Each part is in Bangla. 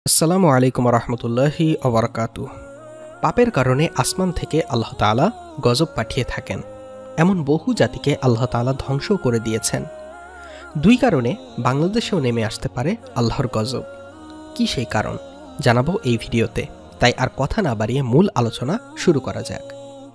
আসসালামু আলাইকুম রহমতুল্লাহি ওবরাকাতু। পাপের কারণে আসমান থেকে আল্লাহ তাআলা গজব পাঠিয়ে থাকেন। এমন বহু জাতিকে আল্লাহ তাআলা ধ্বংস করে দিয়েছেন। দুই কারণে বাংলাদেশেও নেমে আসতে পারে আল্লাহর গজব। কি সেই কারণ জানাবো এই ভিডিওতে, তাই আর কথা না বাড়িয়ে মূল আলোচনা শুরু করা যাক।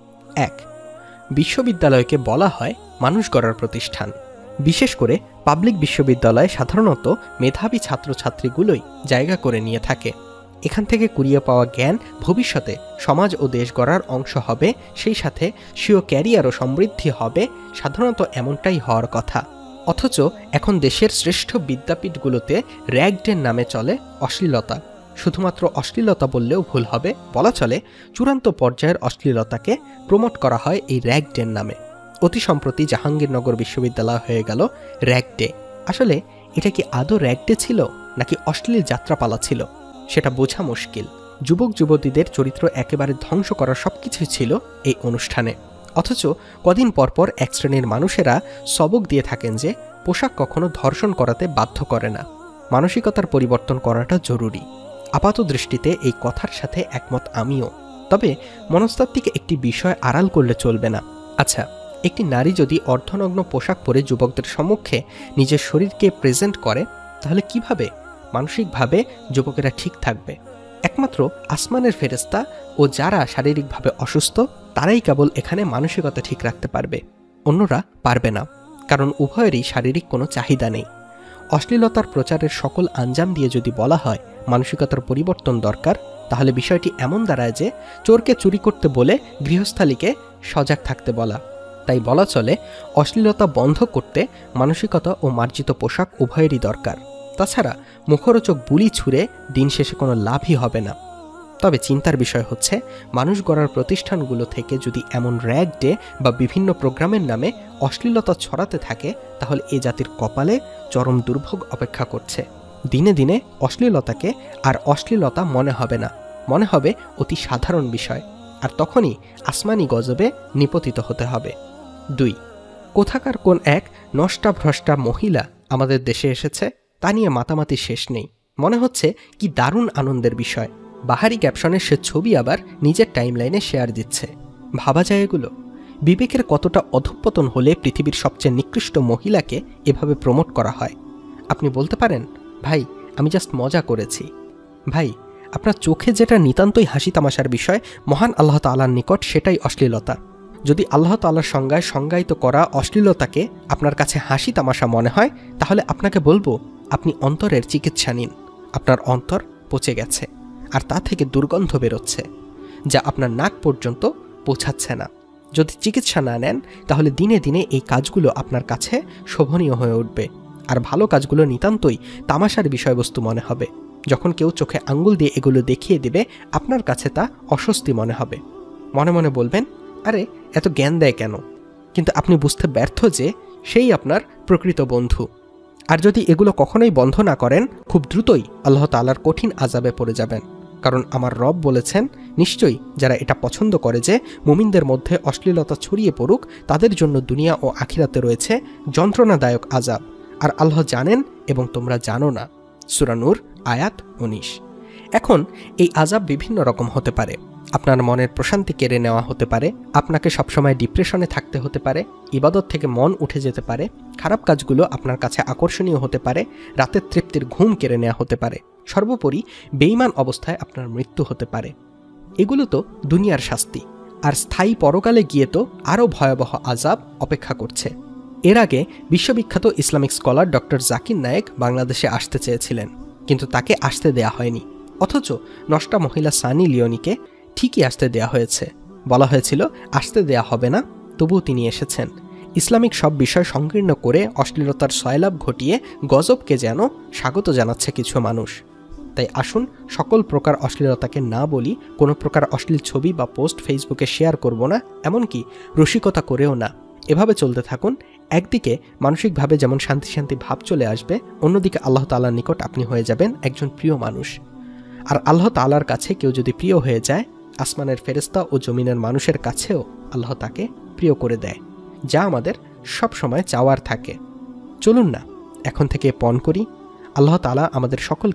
১. বিশ্ববিদ্যালয়কে বলা হয় মানুষ গড়ার প্রতিষ্ঠান। বিশেষ করে পাবলিক বিশ্ববিদ্যালয়ে সাধারণত মেধাবী ছাত্রছাত্রীগুলোই জায়গা করে নিয়ে থাকে। এখান থেকে কুড়িয়ে পাওয়া জ্ঞান ভবিষ্যতে সমাজ ও দেশ গড়ার অংশ হবে, সেই সাথে স্বীয় ক্যারিয়ার ও সমৃদ্ধি হবে। সাধারণত এমনটাই হওয়ার কথা। অথচ এখন দেশের শ্রেষ্ঠ বিদ্যাপীঠগুলোতে র্যাগডের নামে চলে অশ্লীলতা। শুধুমাত্র অশ্লীলতা বললেও ভুল হবে, বলা চলে চূড়ান্ত পর্যায়ের অশ্লীলতাকে প্রমোট করা হয় এই র্যাগডের নামে। অতি সম্প্রতি জাহাঙ্গীরনগর বিশ্ববিদ্যালয় হয়ে গেল র্যাগডে। আসলে এটা কি আদৌ র্যাগডে ছিল নাকি অশ্লীল যাত্রাপালা ছিল সেটা বোঝা মুশকিল। যুবক যুবতীদের চরিত্র একেবারে ধ্বংস করার সবকিছুই ছিল এই অনুষ্ঠানে। অথচ কদিন পরপর এক শ্রেণীর মানুষেরা সবক দিয়ে থাকেন যে পোশাক কখনো ধর্ষণ করাতে বাধ্য করে না, মানসিকতার পরিবর্তন করাটা জরুরি। আপাত দৃষ্টিতে এই কথার সাথে একমত আমিও, তবে মনস্তাত্ত্বিক একটি বিষয় আড়াল করলে চলবে না। আচ্ছা, একটি নারী যদি অর্ধনগ্ন পোশাক পরে যুবকদের সম্মুখে নিজের শরীরকে প্রেজেন্ট করে, তাহলে কিভাবে মানসিকভাবে যুবকেরা ঠিক থাকবে? একমাত্র আসমানের ফেরেশতা ও যারা শারীরিকভাবে অসুস্থ তারাই কেবল এখানে মানসিকতা ঠিক রাখতে পারবে, অন্যরা পারবে না, কারণ উভয়েরই শারীরিক কোনো চাহিদা নেই। অশ্লীলতার প্রচারের সকল আঞ্জাম দিয়ে যদি বলা হয় মানসিকতার পরিবর্তন দরকার, তাহলে বিষয়টি এমন দাঁড়ায় যে চোরকে চুরি করতে বলে গৃহস্থালীকে সজাগ থাকতে বলা। তাই বলা চলে অশ্লীলতা বন্ধ করতে মানসিকতা ও মার্জিত পোশাক উভয়েরই দরকার। তাছাড়া মুখরোচক বুলি ছুঁড়ে দিন শেষে কোনো লাভই হবে না। তবে চিন্তার বিষয় হচ্ছে, মানুষ গড়ার প্রতিষ্ঠানগুলো থেকে যদি এমন র্যাগ ডে বা বিভিন্ন প্রোগ্রামের নামে অশ্লীলতা ছড়াতে থাকে, তাহলে এ জাতির কপালে চরম দুর্ভোগ অপেক্ষা করছে। দিনে দিনে অশ্লীলতাকে আর অশ্লীলতা মনে হবে না, মনে হবে অতি সাধারণ বিষয়, আর তখনই আসমানি গজবে নিপতিত হতে হবে। ২. কোথাকার কোন এক নষ্টাভ্রষ্টা মহিলা আমাদের দেশে এসেছে তা নিয়ে মাতামাতি শেষ নেই। মনে হচ্ছে কি দারুণ আনন্দের বিষয়। বাহারি ক্যাপশনের সে ছবি আবার নিজের টাইমলাইনে শেয়ার দিচ্ছে। ভাবা যায় এগুলো? বিবেকের কতটা অধঃপতন হলে পৃথিবীর সবচেয়ে নিকৃষ্ট মহিলাকে এভাবে প্রমোট করা হয়? আপনি বলতে পারেন, ভাই আমি জাস্ট মজা করেছি। ভাই, আপনার চোখে যেটা নিতান্তই হাসি তামাশার বিষয়, মহান আল্লাহ তাআলার নিকট সেটাই অশ্লীলতা। যদি আল্লাহ তাআলার সংজ্ঞায় সংজ্ঞায়িত করা অশ্লীলতাকে আপনার কাছে হাসি তামাশা মনে হয়, তাহলে আপনাকে বলবো আপনি অন্তরের চিকিৎসা নিন। আপনার অন্তর পচে গেছে, আর তা থেকে দুর্গন্ধ বেরোচ্ছে যা আপনার নাক পর্যন্ত পৌঁছাচ্ছে না। যদি চিকিৎসা না নেন, তাহলে দিনে দিনে এই কাজগুলো আপনার কাছে শোভনীয় হয়ে উঠবে, আর ভালো কাজগুলো নিতান্তই তামাশার বিষয়বস্তু মনে হবে। যখন কেউ চোখে আঙ্গুল দিয়ে এগুলো দেখিয়ে দেবে, আপনার কাছে তা অস্বস্তি মনে হবে। মনে মনে বলবেন, আরে এত জ্ঞান দেয় কেন? কিন্তু আপনি বুঝতে ব্যর্থ যে সেই আপনার প্রকৃত বন্ধু। আর যদি এগুলো কখনোই বন্ধ না করেন, খুব দ্রুতই আল্লাহ তাআলার কঠিন আযাবে পড়ে যাবেন। কারণ আমার রব বলেছেন, নিশ্চয়ই যারা এটা পছন্দ করে যে মুমিনদের মধ্যে অশ্লীলতা ছড়িয়ে পড়ুক, তাদের জন্য দুনিয়া ও আখিরাতে রয়েছে যন্ত্রণাদায়ক আযাব। আর আল্লাহ জানেন এবং তোমরা জানো না। সূরা নূর আয়াত ১৯। এখন এই আযাব বিভিন্ন রকম হতে পারে। আপনার মনের প্রশান্তি কেড়ে নেওয়া হতে পারে, আপনাকে সবসময় ডিপ্রেশনে থাকতে হতে পারে, ইবাদত থেকে মন উঠে যেতে পারে, খারাপ কাজগুলো আপনার কাছে আকর্ষণীয় হতে পারে, রাতের তৃপ্তির ঘুম কেড়ে নেওয়া হতে পারে, সর্বোপরি বেঈমান অবস্থায় আপনার মৃত্যু হতে পারে। এগুলো তো দুনিয়ার শাস্তি, আর স্থায়ী পরকালে গিয়ে তো আরও ভয়াবহ আযাব অপেক্ষা করছে। এর আগে বিশ্ববিখ্যাত Islamic scholar doctor Zakir Naik বাংলাদেশে আসতে চেয়েছিলেন, কিন্তু তাকে আসতে দেয়া হয়নি। অথচ নষ্টা মহিলা সানি লিওনিকে ঠিকই আসতে দেয়া হয়েছে। বলা হয়েছিল আসতে দেয়া হবে না, তবুও তিনি এসেছেন। ইসলামিক সব বিষয় সংকীর্ণ করে অশ্লীলতার সয়লাভ ঘটিয়ে গজবকে যেন স্বাগত জানাচ্ছে কিছু মানুষ। তাই আসুন সকল প্রকার অশ্লীলতাকে না বলি, কোনো প্রকার অশ্লীল ছবি বা পোস্ট ফেসবুকে শেয়ার করব না, এমনকি রসিকতা করেও না। এভাবে চলতে থাকুন। একদিকে মানসিকভাবে যেমন শান্তি শান্তি ভাব চলে আসবে, অন্যদিকে আল্লাহ তাআলার নিকট আপনি হয়ে যাবেন একজন প্রিয় মানুষ। আর আল্লাহ তাআলার কাছে কেউ যদি প্রিয় হয়ে যায়, আসমানের ফেরেশতা ও জমিনের মানুষের কাছেও আল্লাহ তাকে প্রিয় করে দেয়, যা আমাদের সব সময় চাওয়ার থাকে। চলুন না এখন থেকে পণ করি। আল্লাহ তাআলা আমাদের সকলকে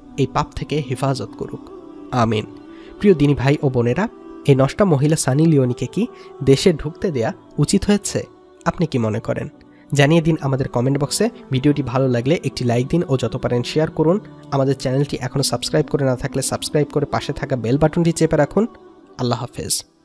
এই পাপ থেকে হেফাজত করুক, আমিন। প্রিয় দিনী ভাই ও বোনেরা, এই নষ্টা মহিলা সানি লিওনিকে কি দেশে ঢুকতে দেয়া উচিত হয়েছে? আপনি কি মনে করেন? জানিয়ে দিন আমাদের কমেন্ট বক্সে। ভিডিওটি ভালো লাগলে একটি লাইক দিন ও যত পারেন শেয়ার করুন। আমাদের চ্যানেলটি এখনও সাবস্ক্রাইব করে না থাকলে সাবস্ক্রাইব করে পাশে থাকা বেল বাটনটি চেপে রাখুন। আল্লাহ হাফেজ।